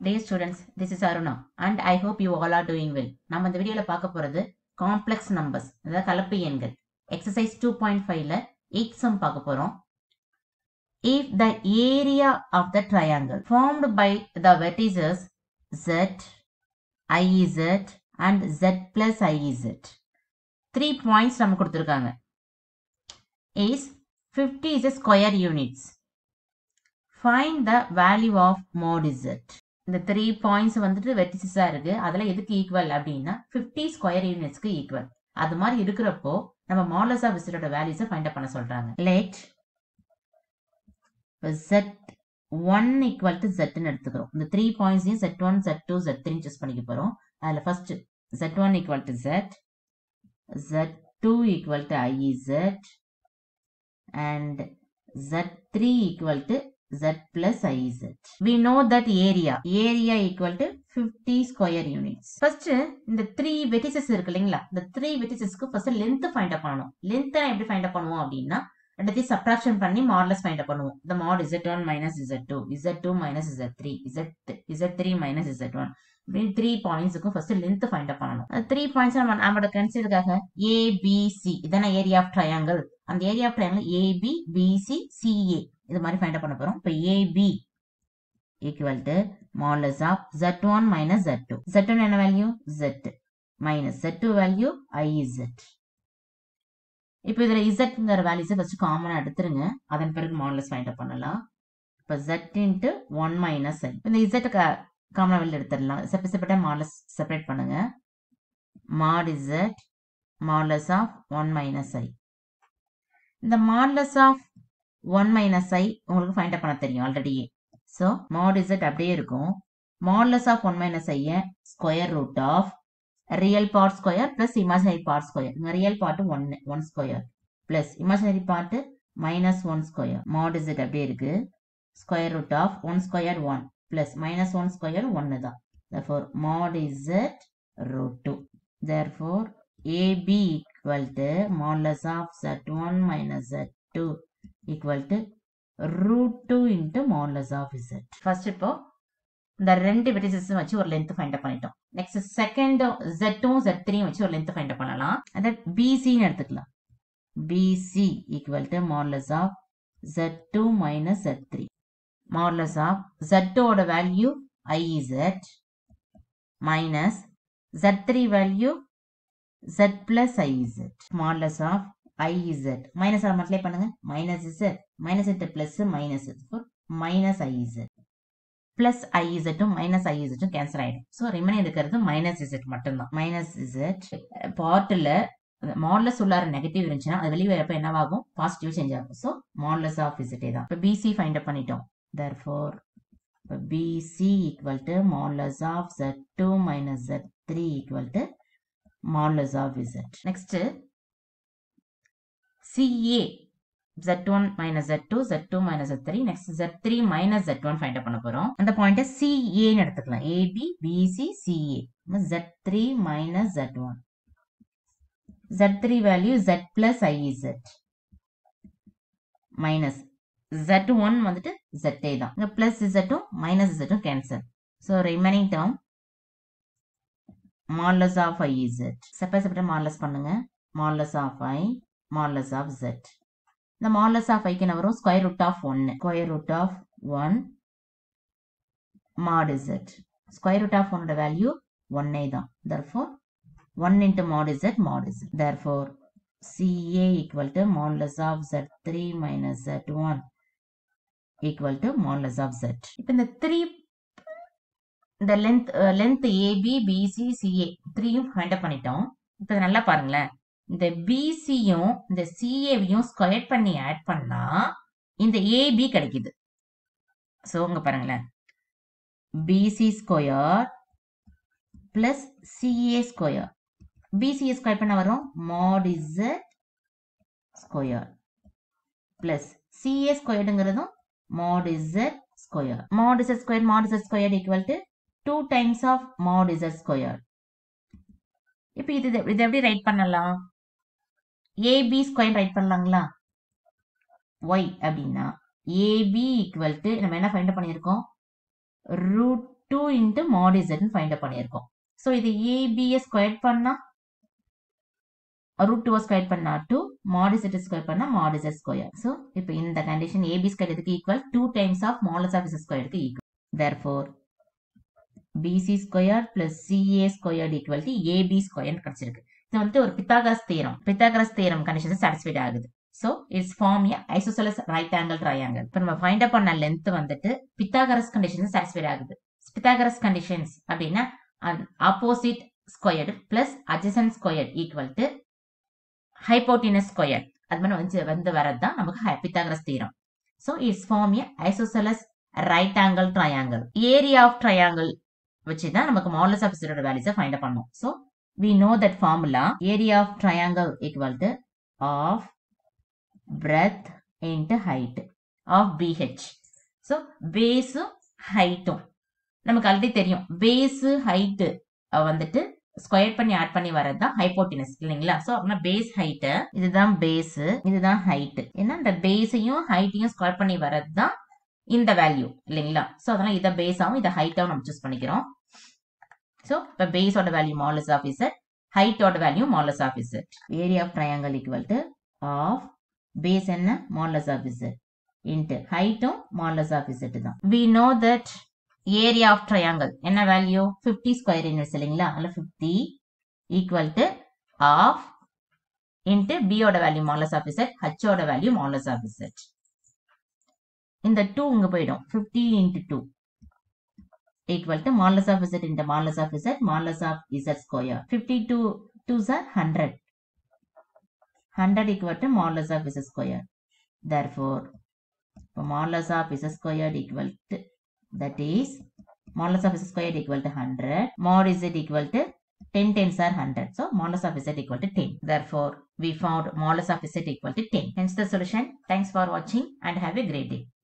Dear students, this is Aruna and I hope you all are doing well. நம்ம இந்த வீடியோல பார்க்க போறது complex numbers, அதாவது கலப்பு எண்கள். Exercise 2.5ல 8th sum பார்க்க போறோம். If the area of the triangle formed by the vertices Z, IZ and Z plus IZ, 3 points நமக்கு கொடுத்திருக்காங்க, is 50 is a square units. Find the value of mod Z. இந்த 3 points வந்துட்டு வெர்டிசஸா இருக்கு. அதுல எதுக்கு equal அப்படின்னா 50 ஸ்கொயர் யூனிட்ஸ்க்கு ஈக்குவல். அது மாதிரி இருக்கிறப்போ நம்ம மாடுலஸ் ஆஃப் இசட்டோட வேல்யூஸை ஃபைண்ட் அவுட் பண்ண சொல்றாங்க. லெட் Z1 ஈக்குவல் டு Zன்னு எடுத்துக்கிறோம். இந்த 3 பாயிண்ட்ஸையும் Z1, Z2, Z3 சூஸ் பண்ணிக்க போறோம். அதுல first Z1 equal to Z, Z2 equal to IZ and Z3 equal to Z plus IZ. We know that area equal to 50 square units. First, இந்த 3 vertices இருக்கு இல்லைங்களா, இந்த 3 verticesக்கு first length find up பண்ணணும். Length எப்படி find up பண்ணுவோம் அப்படின்னா, ரெண்டத்தையும் subtraction பண்ணி modulus find up பண்ணுவோம். The mod Z1 minus Z2, Z2 minus Z3, Z3 minus Z1. இப்படி 3 pointsக்கு first length find up பண்ணணும். 3 points நம்மளோட கன்சிடருக்காக ABC, இதான area of triangle. அந்த area of triangle AB, BC, CA இது மாதிரி ஃபைண்ட் அவுட் பண்ண போறோம். இப்போ AB equal to modulus of Z1 minus Z2. Z1 என்ன value? Z minus Z2 value IZ. இப்போ இதுல Zங்கிற வேல்யூஸை ஃபர்ஸ்ட் காமனா எடுத்துருங்க. அதன் பிறகு மாடுலஸ் ஃபைண்ட் அவுட் பண்ணலாம். இப்போ Z into 1 minus I. இந்த Z காமனா வெளில எடுத்துடலாம். செப்பரேட்டா மாடுலஸ் செப்பரேட் பண்ணுங்க. mod Z modulus of 1 minus I. இந்த modulus of 1 minus I உங்களுக்கு ஃபைண்ட் அவுட் பண்ண தெரியும் ஆல்ரெடி. ஸோ mod Z அப்படியே இருக்கும். modulus of 1 minus I square root of real part square plus imaginary part square. Real part 1 square plus imaginary part -1 square. mod Z அப்படியே இருக்கு. Square root of 1 square 1 plus -1 square 1 தான். therefore mod Z root 2. therefore AB equal to modulus of Z1 minus Z2 equal to root 2 into modulus of Z. First இப்போ இந்த ரெண்டு vertices வச்சு ஒரு length find out பண்ணிட்டோம். Next second Z2 Z3 வச்சு ஒரு length find out பண்ணலாம். அத BC ன்னு எடுத்துக்கலாம். BC equal to modulus of Z2 minus Z3. modulus of Z2 ஓட value IZ minus Z3 value Z plus IZ. modulus of IZ minus multiply பண்ணுங்க. Minus Z minus Z plus minus minus IZ plus IZ minus IZ cancel ஆயிடும். So remaining இருக்கிறது minus Z மட்டும்தான். Minus Z பார்ட்டில் modulus உள்ளார negative இருந்துச்சுன்னா அது வெளியே வரப்ப என்னவாகும்? பாசிட்டிவ் சேஞ்ச் ஆகும். ஸோ மாடுலஸ் ஆஃப் Z தான். இப்போ BC ஃபைண்ட் அவுட் பண்ணிட்டோம். therefore BC equal to modulus of Z2 minus Z3 equal to modulus of Z. next CA Z1 minus Z2, Z2 minus Z3, next Z3 minus Z1 find out பண்ண போறோம். அந்த பாயிண்ட CA ன்னு எடுத்துக்கலாம். AB, BC, CA. Z3 minus Z1. Z3 value Z plus IZ. minus Z1 வந்துட்டு ZA தான். இங்க plus Z2 minus Z2 cancel. So remaining term modulus of IZ. Separate modulus பண்ணுங்க. modulus of I modulus of Z. இந்த modulus of I என்ன வரும்? Square root of 1. Square root of 1 mod Z. Square root of 1 value 1 தான். therefore 1 into mod Z mod Z. therefore CA equal to modulus of Z3 minus Z1 equal to modulus of Z. இப்போ இந்த 3 இந்த length AB, BC, CA 3யும் find out பண்ணிட்டோம். இப்போ நல்லா பாருங்களேன். இந்த BCயும் இந்த CAவையும் ஸ்கொயர் பண்ணி ஆட் பண்ணா இந்த AB கிடைக்குது. சோ உங்க பாருங்களேன். BC square plus CA square. BCA square பண்ண வரும் mod Z square plus CA ஸ்கொயர்ங்கிறதும் mod Z square. mod Z square equal to 2 times of mod Z ஸ்கொயர். இப்போ இது எப்படி ரைட் பண்ணலாம்? AB ஸ்கொயர் ரைட் பண்ணலாங்களா? y அப்படின்னா AB equal to நம்ம என்ன ஃபைண்ட் பண்ணியிருக்கோம்? root 2 into mod z find out பண்ணியிருக்கோம். ஸோ இது ஏபியை ஸ்கொயர் பண்ணா root 2 ஸ்கொயர் பண்ணா 2, mod z ஸ்கொயர் பண்ணா mod z ஸ்கொயர். ஸோ இப்போ இந்த கண்டிஷன் ஏபி ஸ்கொயர் இதுக்கு equal 2 times of modulus of z ஸ்கொயருக்கு equal. therefore bc square plus ca square equal to ab square கிடைச்சிருக்கு. இது வந்துட்டு ஒரு பித்தாகரஸ் தேரம் கண்டிஷன் சாட்டிஸ்ஃபைட் ஆகுது. So it's form a isosceles right angle triangle. இப்போ நம்ம find அப் பண்ண லென்த் வந்துட்டு பித்தாகரஸ் கண்டிஷன் சாட்டிஸ்ஃபைட் ஆகுது. பித்தாகரஸ் கண்டிஷன்ஸ் அப்படின்னா opposite squared plus adjacent square equal to hypotenuse square. அது மாதிரி வந்து வரது தான் நமக்கு Pythagoras theorem. So it's form a isosceles right angle triangle. Area of triangle வச்சு தான் நமக்கு மாடுலஸ் ஆஃப் z வேல்யூஸை ஃபைண்ட் அப் பண்ணோம். So we know that formula area of triangle equal to of breadth into height of BH. So base height நமக்கு already தெரியும். Base height வந்துட்டு square பண்ணி add பண்ணி வரதுதான் ஹைபோட்டினஸ் இல்லைங்களா? சோ அப்படின்னா பேஸ் ஹைட் இதுதான் பேஸ், இதுதான் ஹைட். ஏன்னா இந்த பேஸையும் ஹைட்டையும் ஸ்கொயர் பண்ணி வரதுதான் இந்த வேல்யூ இல்லைங்களா? சோ அதனால இதை பேஸாவும் இதை ஹைட்டாவும் நம்ம சூஸ் பண்ணிக்கிறோம். சோ இப்ப பேஸோட வேல்யூ மாடுலஸ் ஆஃப் z, ஹைட்டோட value modulus of z. Area of triangle equal to half base என்ன மாடுலஸ் ஆஃப் z இன்டு ஹைட்டும் மாடுலஸ் ஆஃப் z தான். we know that area of triangle என்ன வேல்யூ 50 ஸ்கொயர் இன்வெர்ஸ் இல்லைங்களா? அதனால 50 equal to half into b ஓட value modulus of z, h ஓட value modulus of z. இந்த 2 இங்க போய்டும். 50 into 2 equal to modulus of z into modulus of z, modulus of z square. 52 2s are 100. 100 equal to modulus of z square. Therefore, modulus of z square equal to, that is modulus of z square equal to 100. Mod z equal to 10 tens are 100. So modulus of z equal to 10. Therefore, we found modulus of z equal to 10. Hence the solution. Thanks for watching and have a great day.